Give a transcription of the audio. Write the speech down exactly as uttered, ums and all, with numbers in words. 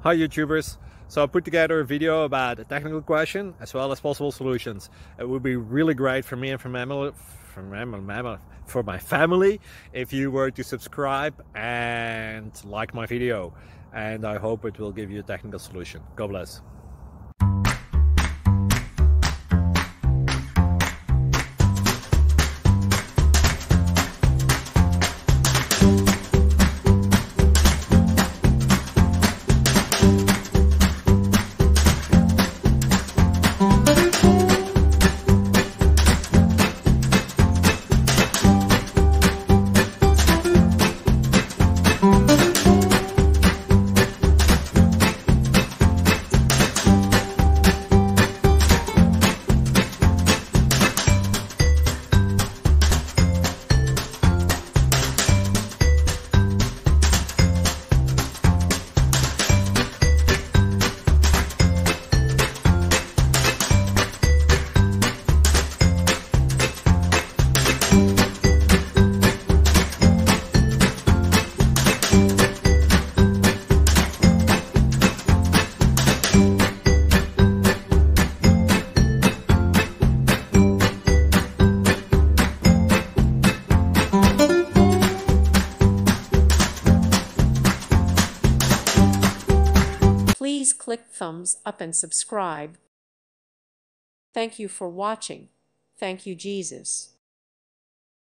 Hi YouTubers! So I put together a video about a technical question as well as possible solutions. It would be really great for me and for, mammal, for, mammal, for my family if you were to subscribe and like my video. And I hope it will give you a technical solution. God bless. Please click thumbs up and subscribe. Thank you for watching. Thank you, Jesus.